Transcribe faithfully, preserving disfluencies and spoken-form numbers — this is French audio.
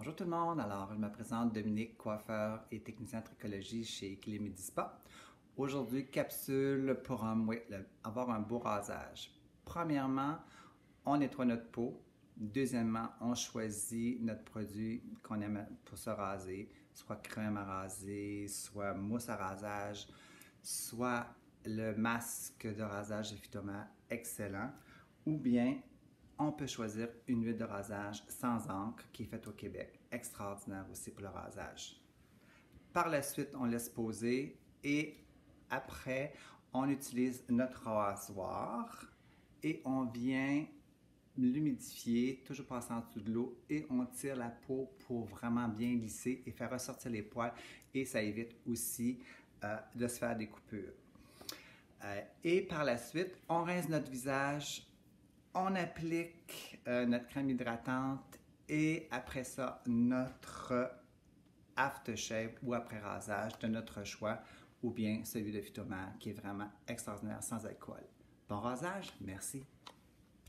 Bonjour tout le monde, alors je me présente Dominique, coiffeur et technicien en tricologie chez Equilibre Medi Spa. Aujourd'hui, capsule pour un, oui, le, avoir un beau rasage. Premièrement, on nettoie notre peau. Deuxièmement, on choisit notre produit qu'on aime pour se raser, soit crème à raser, soit mousse à rasage, soit le masque de rasage de Phytoma excellent, ou bien on peut choisir une huile de rasage sans encre qui est faite au Québec, extraordinaire aussi pour le rasage. Par la suite, on laisse poser et après, on utilise notre rasoir et on vient l'humidifier, toujours passer en dessous de l'eau et on tire la peau pour vraiment bien lisser et faire ressortir les poils et ça évite aussi euh, de se faire des coupures. Euh, et par la suite, on rince notre visage. On applique euh, notre crème hydratante et après ça, notre aftershave ou après rasage de notre choix ou bien celui de Phytoma qui est vraiment extraordinaire sans alcool. Bon rasage, merci.